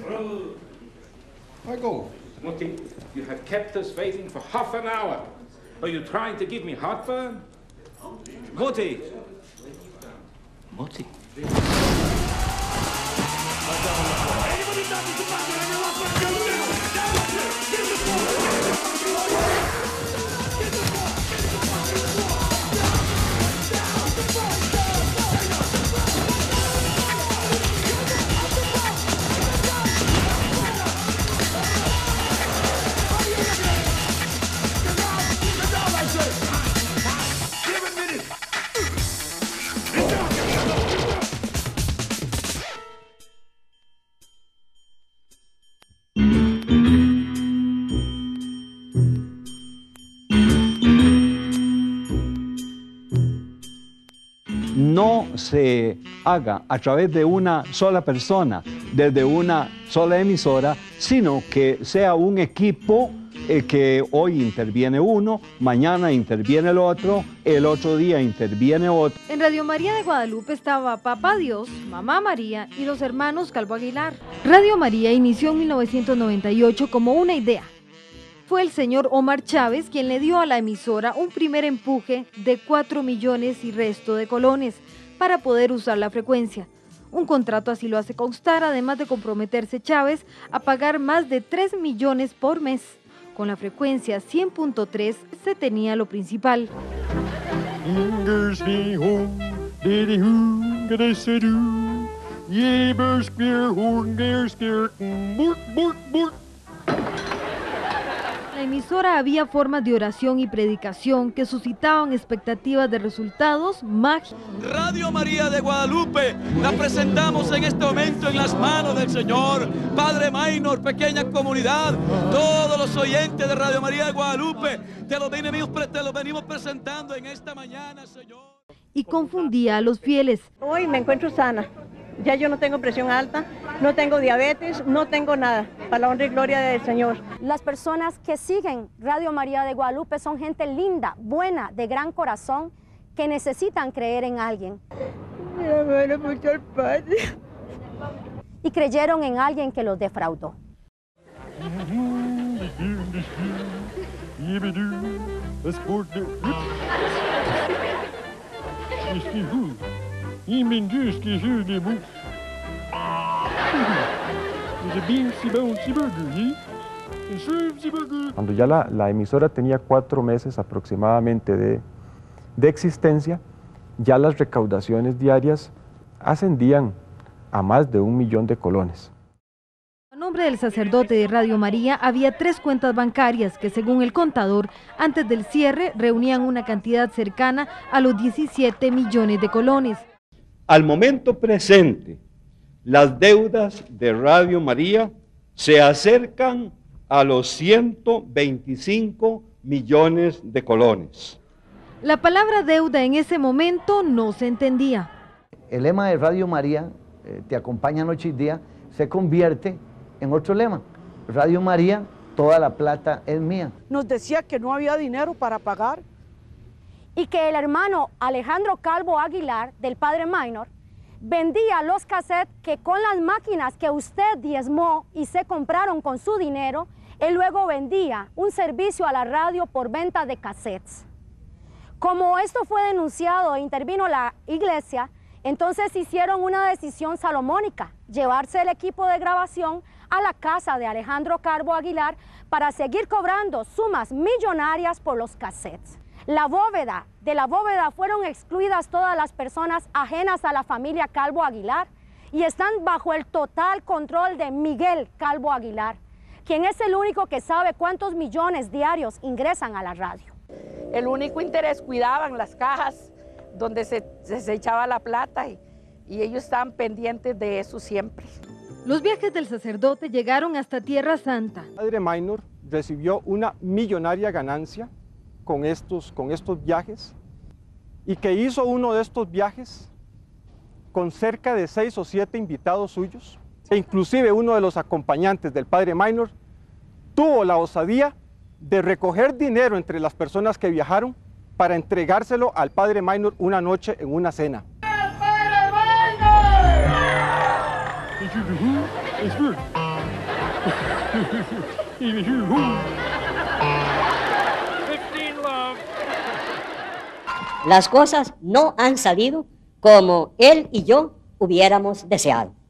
I go. Mutti, you have kept us waiting for half an hour. Are you trying to give me heartburn? Mutti! Mutti? No se haga a través de una sola persona, desde una sola emisora, sino que sea un equipo que hoy interviene uno, mañana interviene el otro día interviene otro. En Radio María de Guadalupe estaba Papá Dios, Mamá María y los hermanos Calvo Aguilar. Radio María inició en 1998 como una idea. Fue el señor Omar Chávez quien le dio a la emisora un primer empuje de 4 millones y resto de colones para poder usar la frecuencia. Un contrato así lo hace constar, además de comprometerse Chávez a pagar más de 3 millones por mes. Con la frecuencia 100.3 se tenía lo principal. La emisora había formas de oración y predicación que suscitaban expectativas de resultados mágicos. Radio María de Guadalupe la presentamos en este momento en las manos del Señor. Padre Maynor, pequeña comunidad, todos los oyentes de Radio María de Guadalupe, te lo venimos presentando en esta mañana, Señor. Y confundía a los fieles. Hoy me encuentro sana. Ya yo no tengo presión alta, no tengo diabetes, no tengo nada, para la honra y gloria del Señor. Las personas que siguen Radio María de Guadalupe son gente linda, buena, de gran corazón, que necesitan creer en alguien. Mi amor, mucho al Padre. Y creyeron en alguien que los defraudó. Cuando ya la emisora tenía 4 meses aproximadamente de existencia, ya las recaudaciones diarias ascendían a más de 1 millón de colones. A nombre del sacerdote de Radio María había 3 cuentas bancarias que, según el contador, antes del cierre reunían una cantidad cercana a los 17 millones de colones. Al momento presente, las deudas de Radio María se acercan a los 125 millones de colones. La palabra deuda en ese momento no se entendía. El lema de Radio María, te acompaña noche y día, se convierte en otro lema. Radio María, toda la plata es mía. Nos decía que no había dinero para pagar. Y que el hermano Alejandro Calvo Aguilar, del padre Maynor, vendía los cassettes que con las máquinas que usted diezmó y se compraron con su dinero, él luego vendía un servicio a la radio por venta de cassettes. Como esto fue denunciado e intervino la iglesia, entonces hicieron una decisión salomónica, llevarse el equipo de grabación a la casa de Alejandro Calvo Aguilar para seguir cobrando sumas millonarias por los cassettes. De la bóveda fueron excluidas todas las personas ajenas a la familia Calvo Aguilar y están bajo el total control de Miguel Calvo Aguilar, quien es el único que sabe cuántos millones diarios ingresan a la radio. El único interés, cuidaban las cajas donde se echaba la plata y ellos estaban pendientes de eso siempre. Los viajes del sacerdote llegaron hasta Tierra Santa. Padre Maynor recibió una millonaria ganancia con estos viajes y que hizo uno de estos viajes con cerca de 6 o 7 invitados suyos e inclusive uno de los acompañantes del padre Maynor tuvo la osadía de recoger dinero entre las personas que viajaron para entregárselo al padre Maynor una noche en una cena. ¡El padre Maynor! Las cosas no han salido como él y yo hubiéramos deseado.